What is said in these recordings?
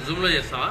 జూమ్లో చేస్తావా?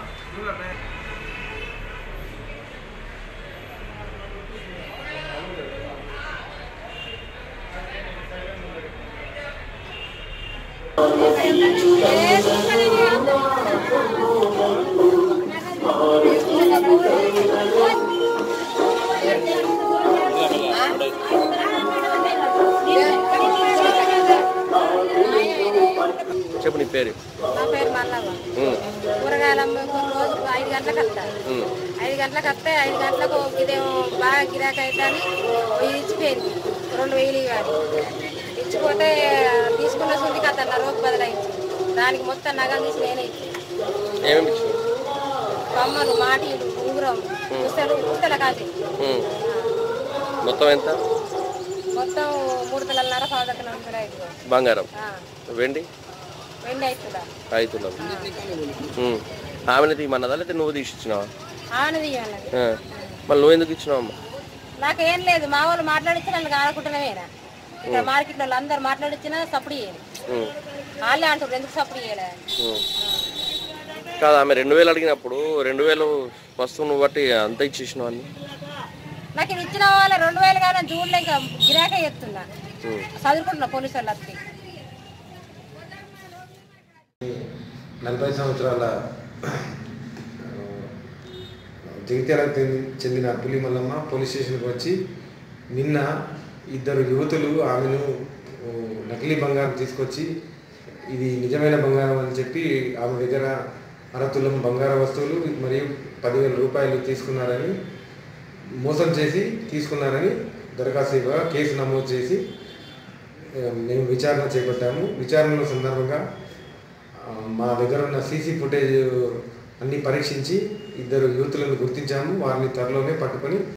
చెప్పు నీ పేరు. నా పేరు మల్లవ్వ. కూరగాయలు అమ్ముకుని రోజు 5 గంటలకు వస్తా. 5 గంటలకు వస్తే 5 గంటలకు ఇదేమో బాగా గిరాకీ అవుతుందని ఇది ఇచ్చిపోయింది. 2000 ఇవ్వాలి. ఇచ్చిపోతే తీసుకున్న సుందికి అతను రోజు బదులైంది. దానికి మొత్తం నగలు తీసి నేనే ఇచ్చాను. కమ్మలు, మాటీలు, ఉంగురం, పుస్తల కాదు. మొత్తం ఎంత? మొత్తం 3 తులాలన్నర, 4 బంగారం. వెండి 5 తులాలు. ఆమెను తీయమన్నదా లేకపోతే నువ్వు తీసి ఇచ్చినావా? ఆమెను తీయాలి. మళ్ళీ నువ్వు ఎందుకు ఇచ్చినావమ్మా? నాకేం లేదు, మా వాళ్ళు మాట్లాడిచ్చి నన్ను ఆడుకుంటున్నావేనా? ఇక్కడ మార్కెట్ వాళ్ళు అందరు మాట్లాడిచ్చినా సప్పుడు చేయాలి. వాళ్ళే అంటారు ఎందుకు సప్పుడు చేయలే కాదు. ఆమె 2000 అడిగినప్పుడు 2000 వస్తువును బట్టి అంత ఇచ్చేసినావు అని. నాకు ఇది ఇచ్చిన వాళ్ళ 2000 కానీ జూన్లో ఇంకా గిరాకే చెప్తున్నా. చదువుకుంటున్నా పోలీసు వాళ్ళు అత్తి. 40 సంవత్సరాల జగిత్యాలకు చెందిన పులి మల్లమ్మ పోలీస్ స్టేషన్కి వచ్చి నిన్న 2 యువతులు ఆమెను నకిలీ బంగారం తీసుకొచ్చి ఇది నిజమైన బంగారం అని చెప్పి ఆమె దగ్గర 1/2 తులం బంగార వస్తువులు మరియు 10,000 రూపాయలు తీసుకున్నారని, మోసం చేసి తీసుకున్నారని దరఖాస్తు ఇవ్వగా కేసు నమోదు చేసి మేము విచారణ చేపట్టాము. విచారణలో సందర్భంగా మా దగ్గర ఉన్న సీసీ ఫుటేజ్ అన్ని పరీక్షించి 2 యువతులను గుర్తించాము. వారిని త్వరలోనే పట్టుకొని